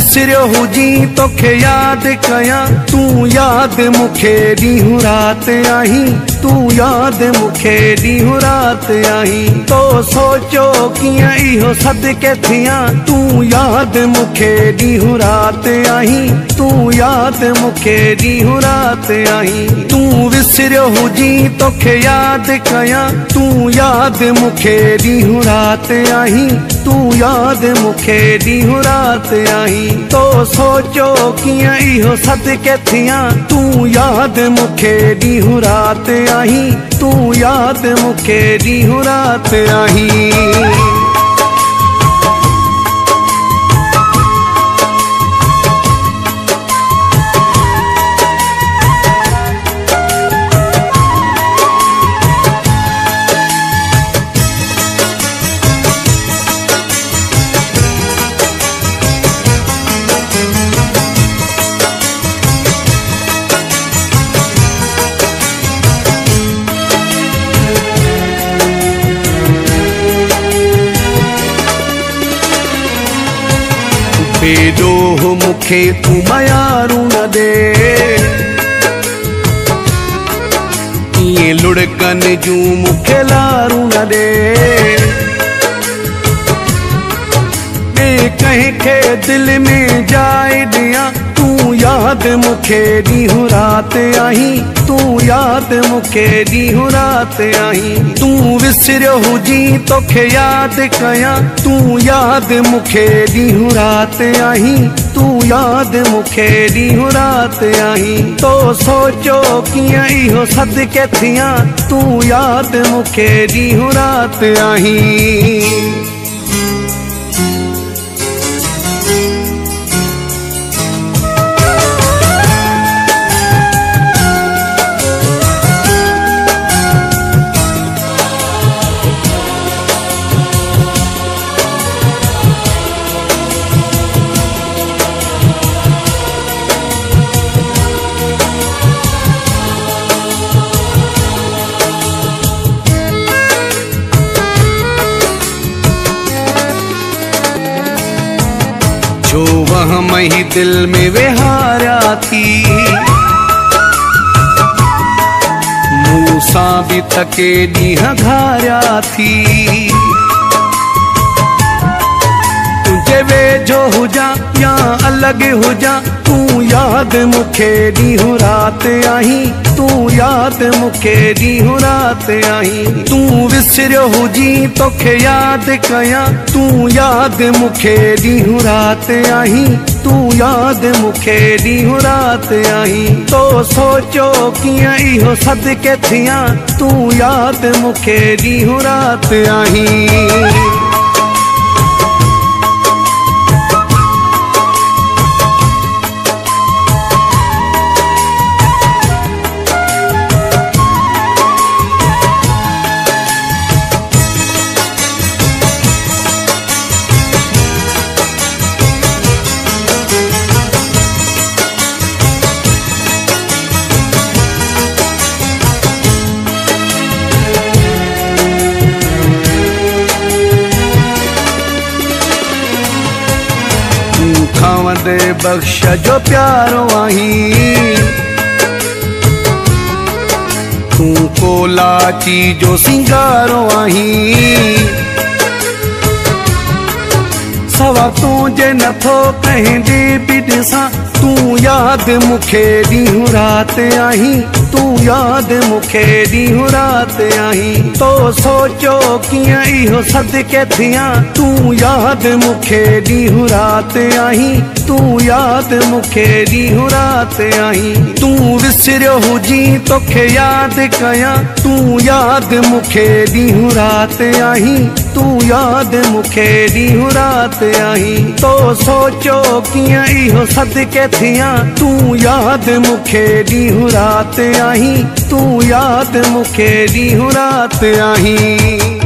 विसरियो हुजी तोखे याद कया, तू याद मुखे ॾींहुं रात आहीं, तू याद मुखे ॾींहुं रात आहीं। तो सोचो कियां इहो सदके थियां, तू याद मुखे ॾींहुं रात आहीं, तू याद मुखे ॾींहुं रात आहीं। तू विसरियो हुजी तोखे याद कया, तू याद मुखे ॾींहुं रात आहीं, तू याद मुखे ॾींहुं रात आहीं। तो सोचो कियां इहो सदके थियां, तू याद मुखे ॾींहुं रात आहीं, तू याद मुखे ॾींहुं रात आहीं। बेडोह मुखे तू मयारू न दे, इए लुड़कन जूं मुखे लारू न दे। बे कंहिंखे दिल में जाइ ॾियां, तू याद मुखे ॾींहुं रात आहीं, तू याद मुखे ॾींहुं रात आहीं। तू विसरियो हुजी तोखे याद कया, तू याद मुखे ॾींहुं रात आहीं, तू याद मुखे ॾींहुं रात आहीं। तो सोचो कियां इहो सदके थियां, तू याद मुखे ॾींहुं रात आहीं। जो वह मही दिल में विहारा थी, मूसा भी थके ॾींहं घारिया थी। तुझे वेझो हुजा या अलॻि हुजा, तू याद मुखे ॾींहुं रात आहीं, तू याद मुखे ॾींहुं रात आहीं। तू विसरियो हुजी तोखे याद कया, तू याद मुखे ॾींहुं रात आहीं, तू याद मुखे ॾींहुं रात आहीं। तो सोचो कियां इहो सदके थियां, तू याद मुखे ॾींहुं रात आहीं। खावंदे बख्श जो प्यारो आहीं, तू कोलाची जो सिंगारो आहीं। सवा तुझे नथो कंहिंजे बि ॾिसां, तू याद मुखे ॾींहुं रात आहीं, तू याद मुखे ॾींहुं रात आहीं। तो सोचो कियां इहो सदके थियां, तू याद मुखे ॾींहुं रात आहीं, तू याद मुखे ॾींहुं रात आहीं। तू विसरियो हुजी तोखे याद कया, तू याद मुखे ॾींहुं रात आहीं, तू याद मुखे ॾींहुं रात आहीं। तो सोचो कियां इहो सदके थियां, तू याद मुखे ॾींहुं रात आहीं, तू याद मुखे ॾींहुं रात आहीं।